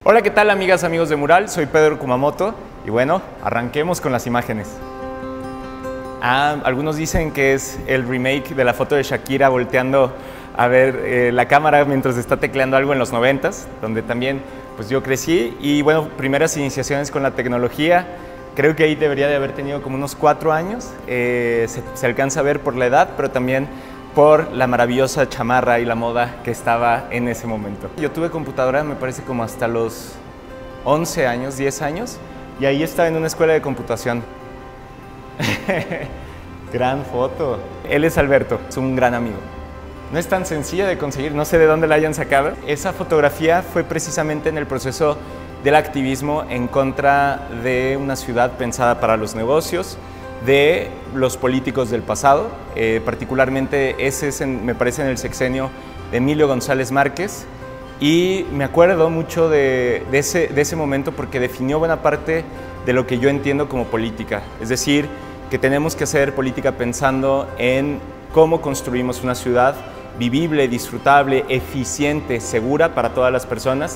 Hola, ¿qué tal amigas, amigos de Mural? Soy Pedro Kumamoto y bueno, arranquemos con las imágenes. Algunos dicen que es el remake de la foto de Shakira volteando a ver la cámara mientras está tecleando algo en los 90s, donde también pues yo crecí y bueno, primeras iniciaciones con la tecnología. Creo que ahí debería de haber tenido como unos 4 años, se alcanza a ver por la edad, pero también por la maravillosa chamarra y la moda que estaba en ese momento. Yo tuve computadora, me parece como hasta los 11 años, 10 años, y ahí estaba en una escuela de computación. Gran foto. Él es Alberto, es un gran amigo. No es tan sencilla de conseguir, no sé de dónde la hayan sacado. Esa fotografía fue precisamente en el proceso del activismo en contra de una ciudad pensada para los negocios, de los políticos del pasado, particularmente ese es, me parece, en el sexenio de Emilio González Márquez, y me acuerdo mucho de ese momento porque definió buena parte de lo que yo entiendo como política, es decir, que tenemos que hacer política pensando en cómo construimos una ciudad vivible, disfrutable, eficiente, segura para todas las personas.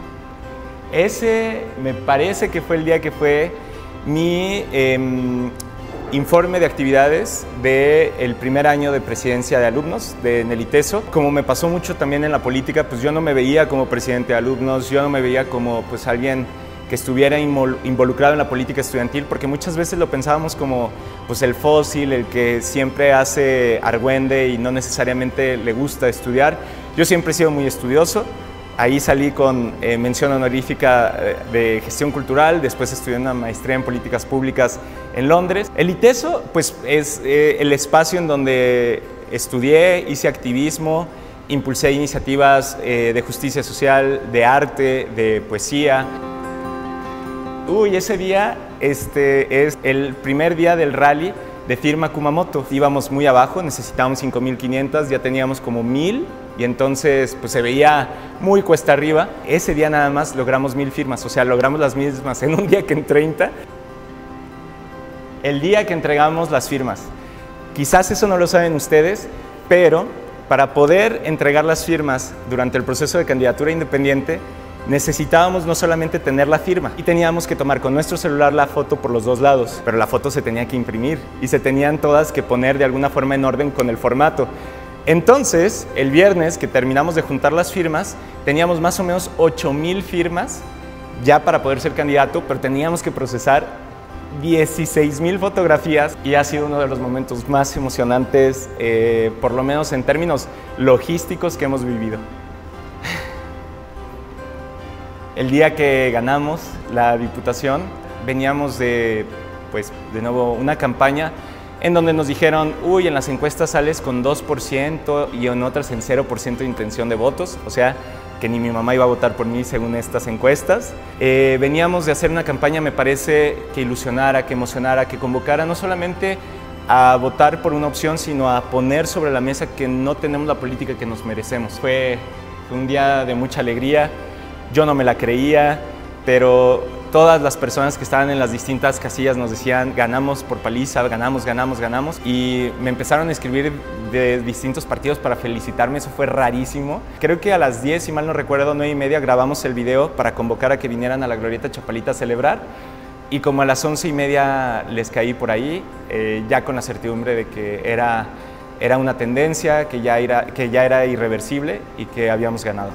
Ese me parece que fue el día que fue mi informe de actividades del primer año de presidencia de alumnos en el ITESO. Como me pasó mucho también en la política, pues yo no me veía como presidente de alumnos, yo no me veía como pues alguien que estuviera involucrado en la política estudiantil, porque muchas veces lo pensábamos como pues el fósil, el que siempre hace argüende y no necesariamente le gusta estudiar. Yo siempre he sido muy estudioso. Ahí salí con mención honorífica de gestión cultural, después estudié una maestría en políticas públicas en Londres. El ITESO pues, es el espacio en donde estudié, hice activismo, impulsé iniciativas de justicia social, de arte, de poesía. Ese día es el primer día del rally de Firma Kumamoto. Íbamos muy abajo, necesitábamos 5.500, ya teníamos como 1.000 y entonces pues se veía muy cuesta arriba. Ese día nada más logramos 1.000 firmas, o sea, logramos las mismas en un día que en 30. El día que entregamos las firmas. Quizás eso no lo saben ustedes, pero para poder entregar las firmas durante el proceso de candidatura independiente, necesitábamos no solamente tener la firma y teníamos que tomar con nuestro celular la foto por los dos lados, pero la foto se tenía que imprimir y se tenían todas que poner de alguna forma en orden con el formato. Entonces, el viernes que terminamos de juntar las firmas, teníamos más o menos 8.000 firmas ya para poder ser candidato, pero teníamos que procesar 16.000 fotografías y ha sido uno de los momentos más emocionantes, por lo menos en términos logísticos, que hemos vivido. El día que ganamos la diputación, veníamos de nuevo una campaña en donde nos dijeron, en las encuestas sales con 2% y en otras en 0% de intención de votos, o sea, que ni mi mamá iba a votar por mí según estas encuestas. Veníamos de hacer una campaña, me parece, que ilusionara, que emocionara, que convocara no solamente a votar por una opción, sino a poner sobre la mesa que no tenemos la política que nos merecemos. Fue un día de mucha alegría. Yo no me la creía, pero todas las personas que estaban en las distintas casillas nos decían ganamos por paliza, ganamos, ganamos, ganamos, y me empezaron a escribir de distintos partidos para felicitarme. Eso fue rarísimo. Creo que a las 10, si mal no recuerdo, 9:30, grabamos el video para convocar a que vinieran a la Glorieta Chapalita a celebrar, y como a las 11:30 les caí por ahí, ya con la certidumbre de que era una tendencia, que ya era irreversible y que habíamos ganado.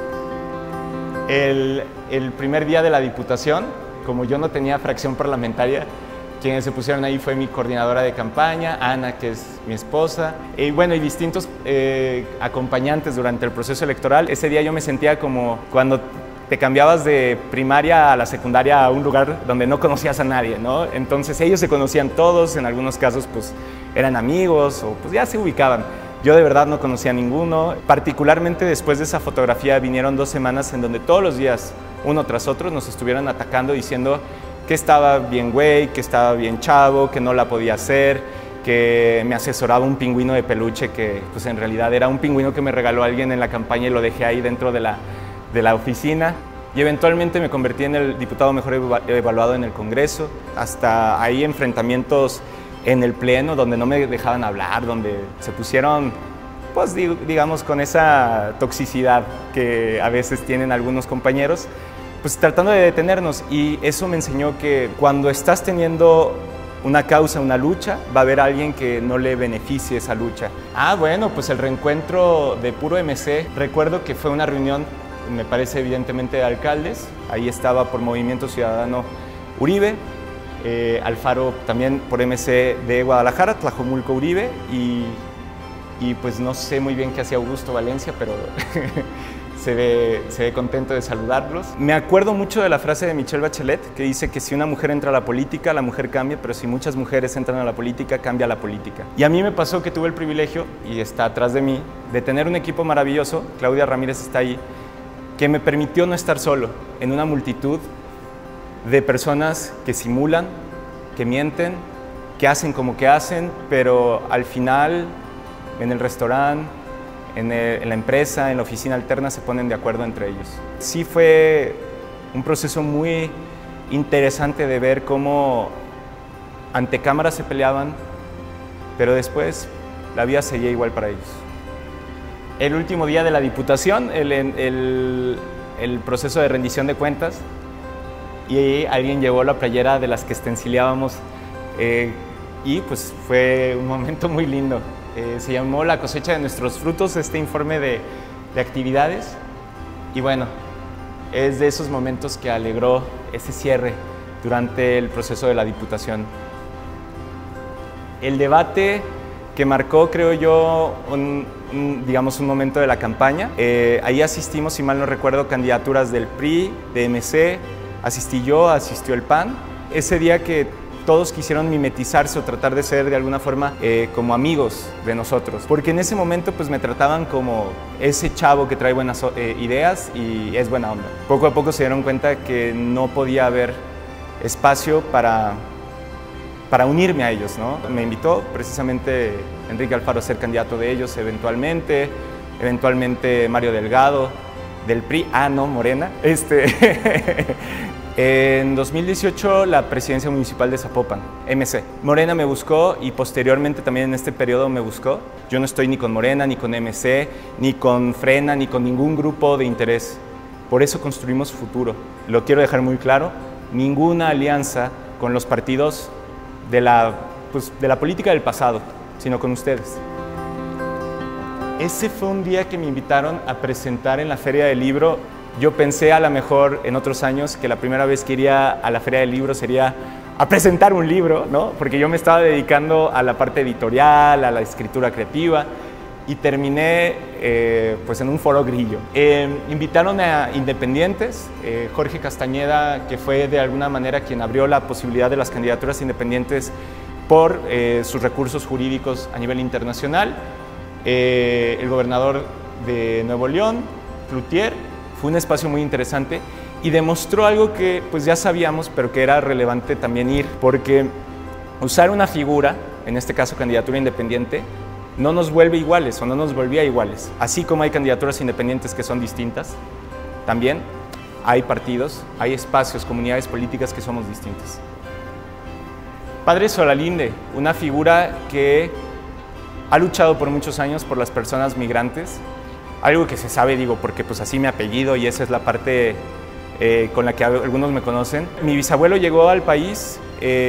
El primer día de la diputación, como yo no tenía fracción parlamentaria, quienes se pusieron ahí fue mi coordinadora de campaña, Ana, que es mi esposa, y bueno, y distintos acompañantes durante el proceso electoral. Ese día yo me sentía como cuando te cambiabas de primaria a la secundaria a un lugar donde no conocías a nadie, ¿no? Entonces ellos se conocían todos, en algunos casos pues eran amigos o pues ya se ubicaban. Yo de verdad no conocía a ninguno. Particularmente después de esa fotografía vinieron 2 semanas en donde todos los días, uno tras otro, nos estuvieron atacando diciendo que estaba bien güey, que estaba bien chavo, que no la podía hacer, que me asesoraba un pingüino de peluche que pues en realidad era un pingüino que me regaló alguien en la campaña y lo dejé ahí dentro de la oficina. Y eventualmente me convertí en el diputado mejor evaluado en el Congreso. Hasta ahí enfrentamientos en el pleno donde no me dejaban hablar, donde se pusieron, pues digamos, con esa toxicidad que a veces tienen algunos compañeros. pues tratando de detenernos, y eso me enseñó que cuando estás teniendo una causa, una lucha, va a haber alguien que no le beneficie esa lucha. Bueno, pues el reencuentro de Puro MC, recuerdo que fue una reunión, me parece evidentemente de alcaldes, ahí estaba por Movimiento Ciudadano Uribe, Alfaro también por MC de Guadalajara, Tlajomulco Uribe, y pues no sé muy bien qué hacía Augusto Valencia, pero se ve contento de saludarlos. Me acuerdo mucho de la frase de Michelle Bachelet, que dice que si una mujer entra a la política, la mujer cambia, pero si muchas mujeres entran a la política, cambia la política. Y a mí me pasó que tuve el privilegio, y está atrás de mí, de tener un equipo maravilloso, Claudia Ramírez está ahí, que me permitió no estar solo en una multitud de personas que simulan, que mienten, que hacen como que hacen, pero al final en el restaurante, en la empresa, en la oficina alterna se ponen de acuerdo entre ellos. Sí fue un proceso muy interesante de ver cómo ante cámaras se peleaban, pero después la vida seguía igual para ellos. El último día de la Diputación, el proceso de rendición de cuentas, y alguien llevó la playera de las que estencilábamos y pues fue un momento muy lindo. Se llamó La cosecha de nuestros frutos, este informe de actividades, y bueno, es de esos momentos que alegró ese cierre durante el proceso de la Diputación. El debate que marcó, creo yo, digamos un momento de la campaña, ahí asistimos, si mal no recuerdo, candidaturas del PRI, de MC, asistí yo, asistió el PAN. Ese día que todos quisieron mimetizarse o tratar de ser de alguna forma como amigos de nosotros, porque en ese momento pues me trataban como ese chavo que trae buenas ideas y es buena onda. Poco a poco se dieron cuenta que no podía haber espacio para unirme a ellos, ¿no? Me invitó precisamente Enrique Alfaro a ser candidato de ellos eventualmente Mario Delgado del PRI, Morena. En 2018 la presidencia municipal de Zapopan, MC. Morena me buscó y posteriormente también en este periodo me buscó. Yo no estoy ni con Morena, ni con MC, ni con Frena, ni con ningún grupo de interés. Por eso construimos futuro. Lo quiero dejar muy claro, ninguna alianza con los partidos de la política del pasado, sino con ustedes. Ese fue un día que me invitaron a presentar en la Feria del Libro. Yo pensé a lo mejor en otros años que la primera vez que iría a la Feria del Libro sería a presentar un libro, ¿no? Porque yo me estaba dedicando a la parte editorial, a la escritura creativa, y terminé pues en un foro grillo. Invitaron a independientes, Jorge Castañeda, que fue de alguna manera quien abrió la posibilidad de las candidaturas independientes por sus recursos jurídicos a nivel internacional, el gobernador de Nuevo León, Cloutier. Fue un espacio muy interesante y demostró algo que pues ya sabíamos, pero que era relevante también ir, porque usar una figura, en este caso candidatura independiente, no nos vuelve iguales o no nos volvía iguales. Así como hay candidaturas independientes que son distintas, también hay partidos, hay espacios, comunidades políticas que somos distintas. Padre Solalinde, una figura que ha luchado por muchos años por las personas migrantes, algo que se sabe, digo, porque pues así mi apellido y esa es la parte con la que algunos me conocen. Mi bisabuelo llegó al país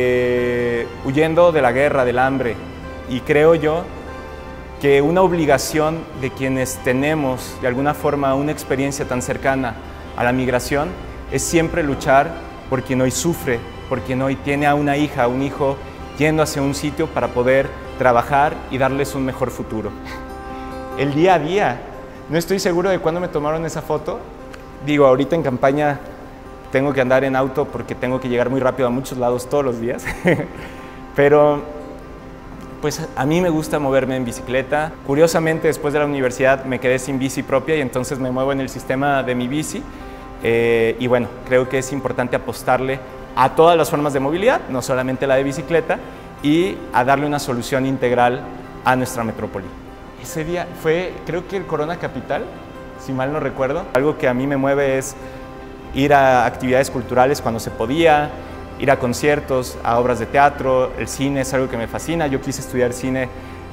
huyendo de la guerra, del hambre, y creo yo que una obligación de quienes tenemos de alguna forma una experiencia tan cercana a la migración es siempre luchar por quien hoy sufre, por quien hoy tiene a una hija, a un hijo yendo hacia un sitio para poder trabajar y darles un mejor futuro. El día a día. No estoy seguro de cuándo me tomaron esa foto. Digo, ahorita en campaña tengo que andar en auto porque tengo que llegar muy rápido a muchos lados todos los días. Pero pues a mí me gusta moverme en bicicleta. Curiosamente, después de la universidad me quedé sin bici propia y entonces me muevo en el sistema de mi bici. Y bueno, creo que es importante apostarle a todas las formas de movilidad, no solamente la de bicicleta, y a darle una solución integral a nuestra metrópoli. Ese día fue, creo que el Corona Capital, si mal no recuerdo. Algo que a mí me mueve es ir a actividades culturales cuando se podía, ir a conciertos, a obras de teatro, el cine es algo que me fascina. Yo quise estudiar cine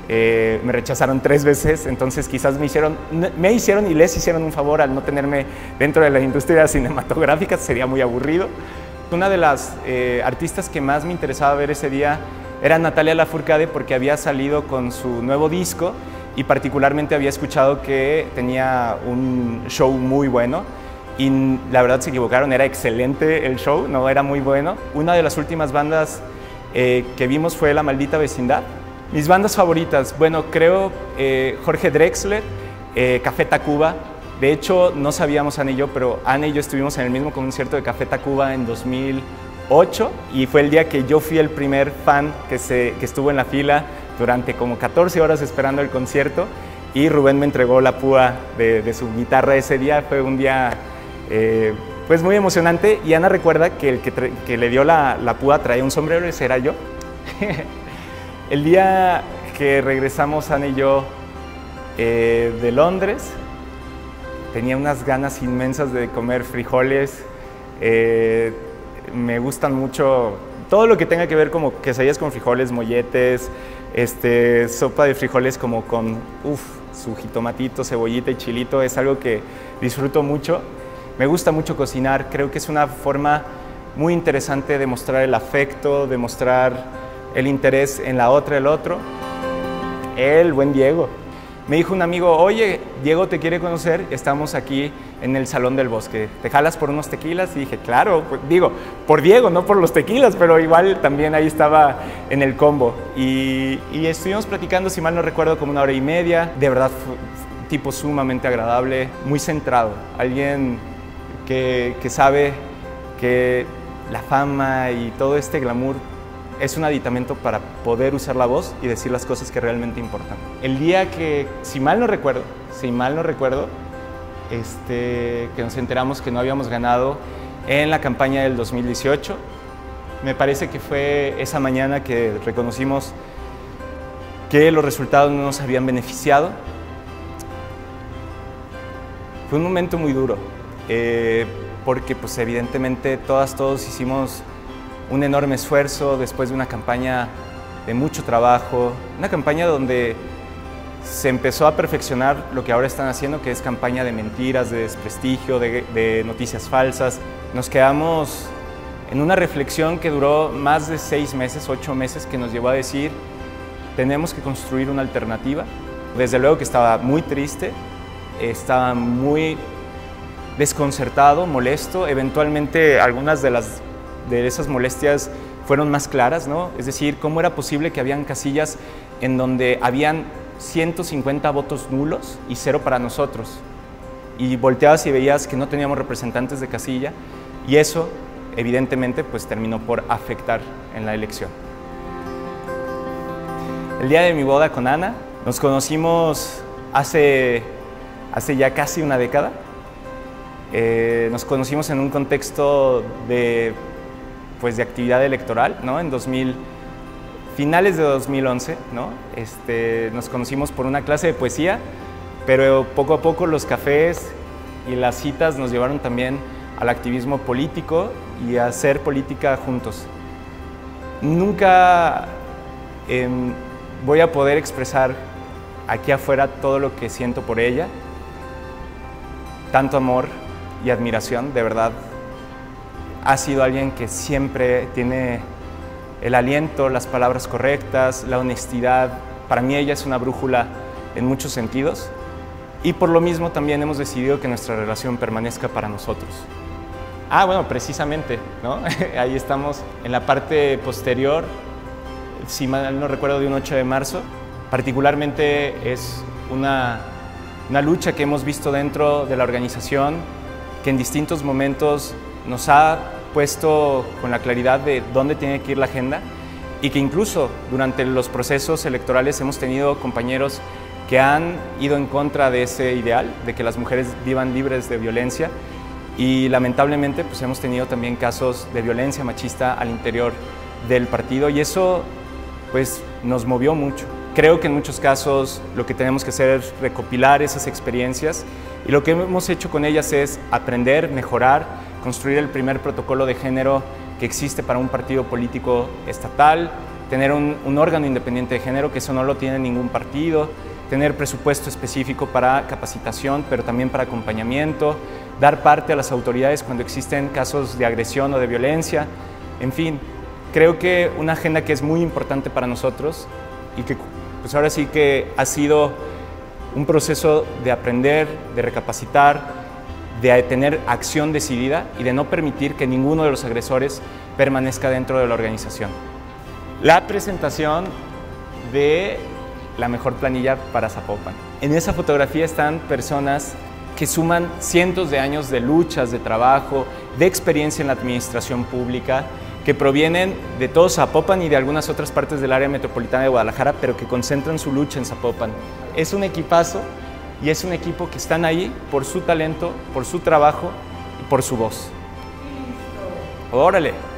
me rechazaron 3 veces, entonces quizás me hicieron y les hicieron un favor al no tenerme dentro de la industria cinematográfica, sería muy aburrido. Una de las artistas que más me interesaba ver ese día era Natalia Lafourcade, porque había salido con su nuevo disco y particularmente había escuchado que tenía un show muy bueno y la verdad se equivocaron, era excelente el show, no era muy bueno. Una de las últimas bandas que vimos fue La Maldita Vecindad. Mis bandas favoritas, bueno, creo Jorge Drexler, Café Tacuba. De hecho, no sabíamos Ana y yo, pero Ana y yo estuvimos en el mismo concierto de Café Tacuba en 2008 y fue el día que yo fui el primer fan que estuvo en la fila durante como 14 horas esperando el concierto, y Rubén me entregó la púa de su guitarra ese día. Fue un día pues muy emocionante, y Ana recuerda que el que le dio la púa traía un sombrero, ese era yo. El día que regresamos Ana y yo de Londres, tenía unas ganas inmensas de comer frijoles. Me gustan mucho todo lo que tenga que ver como quesadillas con frijoles, molletes, sopa de frijoles como con su jitomatito, cebollita y chilito. Es algo que disfruto mucho. Me gusta mucho cocinar, creo que es una forma muy interesante de mostrar el afecto, de mostrar el interés en la otra, el otro. El buen Diego. Me dijo un amigo, oye, Diego te quiere conocer, estamos aquí en el Salón del Bosque, ¿te jalas por unos tequilas? Y dije, claro, pues, digo, por Diego, no por los tequilas, pero igual también ahí estaba en el combo. Y estuvimos platicando, si mal no recuerdo, como 1 hora y media. De verdad, fue un tipo sumamente agradable, muy centrado, alguien que sabe que la fama y todo este glamour es un aditamento para poder usar la voz y decir las cosas que realmente importan. El día que, si mal no recuerdo, que nos enteramos que no habíamos ganado en la campaña del 2018, me parece que fue esa mañana que reconocimos que los resultados no nos habían beneficiado. Fue un momento muy duro, porque pues evidentemente todos hicimos un enorme esfuerzo después de una campaña de mucho trabajo, una campaña donde se empezó a perfeccionar lo que ahora están haciendo, que es campaña de mentiras, de desprestigio, de noticias falsas. Nos quedamos en una reflexión que duró más de 6 meses, 8 meses, que nos llevó a decir, tenemos que construir una alternativa. Desde luego que estaba muy triste, estaba muy desconcertado, molesto. Eventualmente algunas de esas molestias fueron más claras, ¿no? Es decir, ¿cómo era posible que habían casillas en donde habían 150 votos nulos y 0 para nosotros? Y volteabas y veías que no teníamos representantes de casilla, y eso, evidentemente, pues terminó por afectar en la elección. El día de mi boda con Ana, nos conocimos hace ya casi una década. Nos conocimos en un contexto de actividad electoral, ¿no? Finales de 2011, ¿no? Nos conocimos por una clase de poesía, pero poco a poco los cafés y las citas nos llevaron también al activismo político y a hacer política juntos. Nunca voy a poder expresar aquí afuera todo lo que siento por ella, tanto amor y admiración, de verdad. Ha sido alguien que siempre tiene el aliento, las palabras correctas, la honestidad. Para mí ella es una brújula en muchos sentidos, y por lo mismo también hemos decidido que nuestra relación permanezca para nosotros. Bueno, precisamente, ¿no? Ahí estamos en la parte posterior, si mal no recuerdo, de un 8 de marzo. Particularmente es una lucha que hemos visto dentro de la organización, que en distintos momentos nos ha puesto con la claridad de dónde tiene que ir la agenda, y que incluso durante los procesos electorales hemos tenido compañeros que han ido en contra de ese ideal, de que las mujeres vivan libres de violencia, y lamentablemente pues hemos tenido también casos de violencia machista al interior del partido, y eso pues nos movió mucho. Creo que en muchos casos lo que tenemos que hacer es recopilar esas experiencias, y lo que hemos hecho con ellas es aprender, mejorar, construir el primer protocolo de género que existe para un partido político estatal, tener un órgano independiente de género, que eso no lo tiene ningún partido, tener presupuesto específico para capacitación, pero también para acompañamiento, dar parte a las autoridades cuando existen casos de agresión o de violencia, en fin, creo que una agenda que es muy importante para nosotros y que pues ahora sí que ha sido un proceso de aprender, de recapacitar, de tener acción decidida y de no permitir que ninguno de los agresores permanezca dentro de la organización. La presentación de la mejor planilla para Zapopan. En esa fotografía están personas que suman cientos de años de luchas, de trabajo, de experiencia en la administración pública, que provienen de todo Zapopan y de algunas otras partes del área metropolitana de Guadalajara, pero que concentran su lucha en Zapopan. Es un equipazo y es un equipo que están ahí por su talento, por su trabajo y por su voz. ¡Órale!